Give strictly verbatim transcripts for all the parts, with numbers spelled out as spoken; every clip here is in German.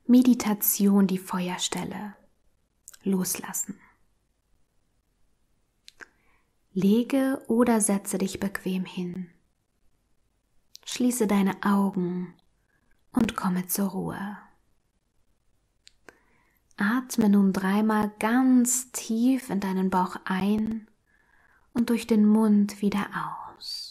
Meditation die Feuerstelle. Loslassen. Lege oder setze dich bequem hin. Schließe deine Augen und komme zur Ruhe. Atme nun dreimal ganz tief in deinen Bauch ein und durch den Mund wieder aus.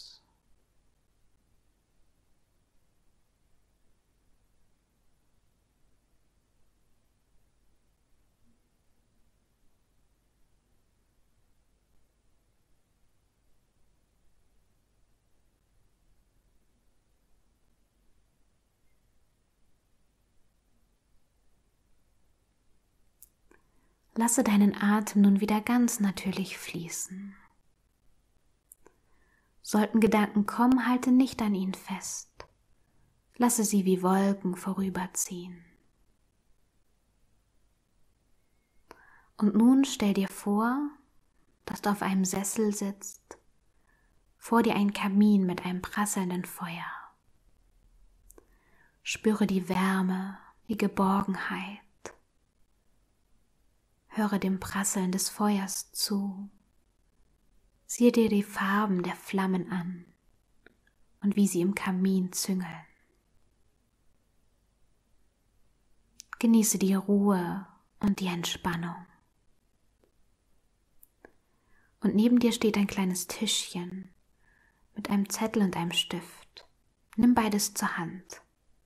Lasse deinen Atem nun wieder ganz natürlich fließen. Sollten Gedanken kommen, halte nicht an ihnen fest. Lasse sie wie Wolken vorüberziehen. Und nun stell dir vor, dass du auf einem Sessel sitzt, vor dir ein Kamin mit einem prasselnden Feuer. Spüre die Wärme, die Geborgenheit. Höre dem Prasseln des Feuers zu. Siehe dir die Farben der Flammen an und wie sie im Kamin züngeln. Genieße die Ruhe und die Entspannung. Und neben dir steht ein kleines Tischchen mit einem Zettel und einem Stift. Nimm beides zur Hand.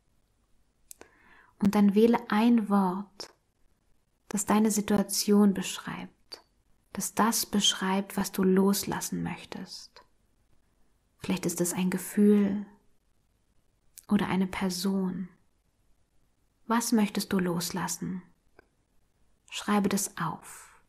Und dann wähle ein Wort, das deine Situation beschreibt, das das beschreibt, was du loslassen möchtest. Vielleicht ist es ein Gefühl oder eine Person. Was möchtest du loslassen? Schreibe das auf.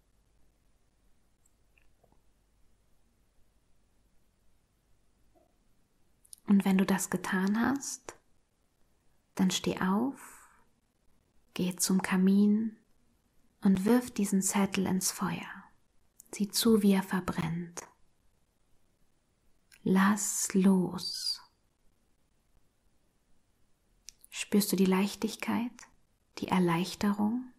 Und wenn du das getan hast, dann steh auf, geh zum Kamin und wirf diesen Zettel ins Feuer. Sieh zu, wie er verbrennt. Lass los. Spürst du die Leichtigkeit, die Erleichterung?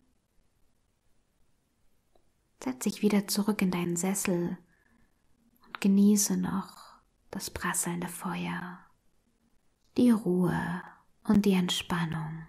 Setz dich wieder zurück in deinen Sessel und genieße noch das prasselnde Feuer, die Ruhe und die Entspannung.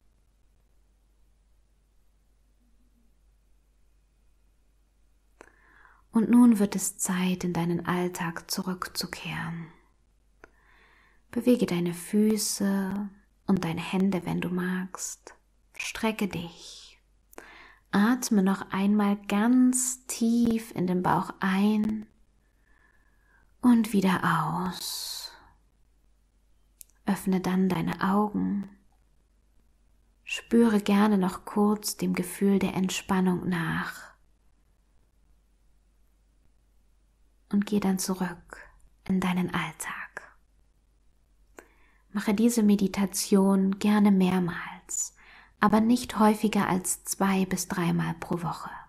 Und nun wird es Zeit, in deinen Alltag zurückzukehren. Bewege deine Füße und deine Hände, wenn du magst. Strecke dich. Atme noch einmal ganz tief in den Bauch ein und wieder aus. Öffne dann deine Augen. Spüre gerne noch kurz dem Gefühl der Entspannung nach. Und geh dann zurück in deinen Alltag. Mache diese Meditation gerne mehrmals, aber nicht häufiger als zwei bis dreimal pro Woche.